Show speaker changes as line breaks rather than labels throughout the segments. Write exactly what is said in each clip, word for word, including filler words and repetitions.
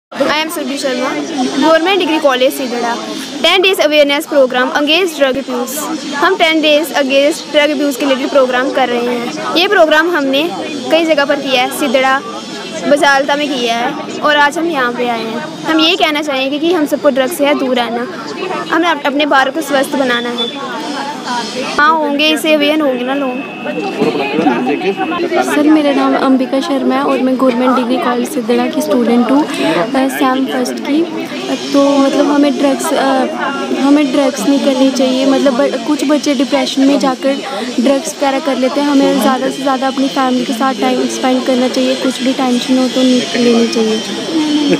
I am Surbhi Sharma, government degree college Sidhra. Ten days awareness programme against drug abuse. हम ten days against drug abuse के related programme कर रहे हैं। ये programme हमने कई जगह पर किया है, सीधड़ा, बजालता में किया है और आज हम यहाँ पे आए हैं। हम ये कहना चाहेंगे कि हम सबको ड्रग से है दूर रहना, हमें अपने भारत को स्वस्थ बनाना है। हाँ होंगे, इससे अवेयर होंगे ना लोग।
सर मेरा नाम अंबिका शर्मा है और मैं गवर्नमेंट डिग्री कॉलेज सिद्धड़ा की स्टूडेंट हूँ, सैम फर्स्ट की। तो मतलब हमें ड्रग्स हमें ड्रग्स नहीं करनी चाहिए। मतलब कुछ बच्चे डिप्रेशन में जाकर ड्रग्स वगैरह कर लेते हैं। हमें ज़्यादा से ज़्यादा अपनी फैमिली के साथ टाइम स्पेंड करना चाहिए। कुछ भी टेंशन हो तो नहीं लेनी चाहिए।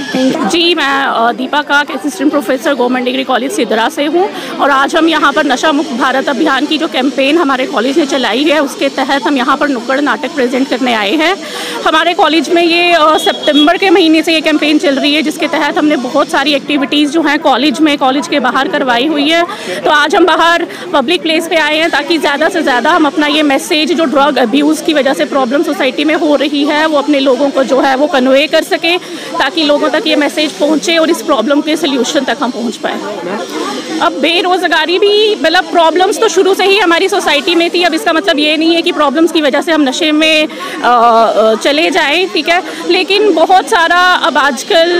जी, मैं Deepa Kak, assistant professor government degree college Sidhra से हूँ और आज हम यहाँ पर नशा मुक्त भारत अभियान की जो कैंपेन हमारे कॉलेज ने चलाई है उसके तहत हम यहाँ पर नुक्कड़ नाटक प्रेजेंट करने आए हैं। हमारे कॉलेज में ये सितंबर के महीने से ये कैंपेन चल रही है, जिसके तहत हमने बहुत सारी एक्टिविटीज़ जो हैं कॉलेज में, कॉलेज के बाहर करवाई हुई है। तो आज हम बाहर पब्लिक प्लेस पे आए हैं ताकि ज़्यादा से ज़्यादा हम अपना ये मैसेज जो ड्रग अब्यूज़ की वजह से प्रॉब्लम सोसाइटी में हो रही है वो अपने लोगों को जो है वो कन्वे कर सके, ताकि लोगों तक ये मैसेज पहुंचे और इस प्रॉब्लम के सोल्यूशन तक हम पहुंच पाए। अब बेरोज़गारी भी, मतलब प्रॉब्लम्स तो शुरू से ही हमारी सोसाइटी में थी। अब इसका मतलब ये नहीं है कि प्रॉब्लम्स की वजह से हम नशे में आ, चले जाएं, ठीक है। लेकिन बहुत सारा अब आजकल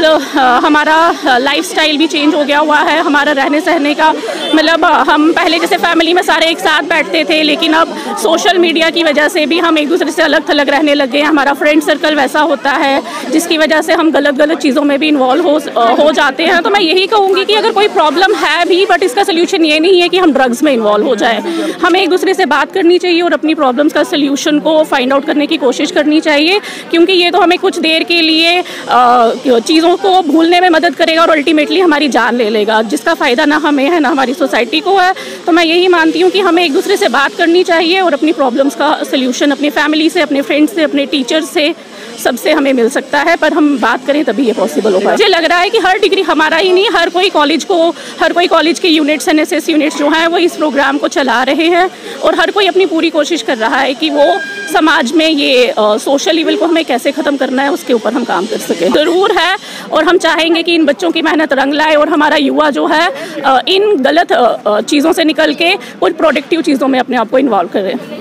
हमारा लाइफस्टाइल भी चेंज हो गया हुआ है। हमारा रहने सहने का, मतलब हम पहले जैसे फैमिली में सारे एक साथ बैठते थे, लेकिन अब सोशल मीडिया की वजह से भी हम एक दूसरे से अलग थलग रहने लग गए हैं। हमारा फ्रेंड सर्कल वैसा होता है जिसकी वजह से हम गलत गलत चीज़ों में भी इन्वॉल्व हो हो जाते हैं। तो मैं यही कहूँगी कि अगर कोई प्रॉब्लम है भी, बट इसका सोल्यूशन ये नहीं है कि हम ड्रग्स में इन्वॉल्व हो जाए। हमें एक दूसरे से बात करनी चाहिए और अपनी प्रॉब्लम्स का सोल्यूशन को फाइंड आउट करने की कोशिश करनी चाहिए, क्योंकि ये तो हमें कुछ देर के लिए चीज़ों को भूलने में मदद करेगा और अल्टीमेटली हमारी जान ले लेगा, जिसका फ़ायदा ना हमें है ना हमारी सोसाइटी को है। तो मैं यही मानती हूँ कि हमें एक दूसरे से बात करनी चाहिए और अपनी प्रॉब्लम्स का सोल्यूशन अपनी फैमिली से, अपने फ्रेंड्स से, अपने टीचर से, सबसे हमें मिल सकता है। पर हम बात करें तभी ये पॉसिबल होगा। मुझे लग रहा है कि हर डिग्री, हमारा ही नहीं, हर कोई कॉलेज को, हर कोई कॉलेज के units, N S S units जो हैं वो इस प्रोग्राम को चला रहे हैं और हर कोई अपनी पूरी कोशिश कर रहा है कि वो समाज में ये सोशल लेवल को हमें कैसे ख़त्म करना है उसके ऊपर हम काम कर सकें। ज़रूर है और हम चाहेंगे कि इन बच्चों की मेहनत रंग लाए और हमारा युवा जो है इन गलत चीज़ों से निकल के कुछ प्रोडक्टिव चीज़ों में अपने आप को इन्वॉल्व करे।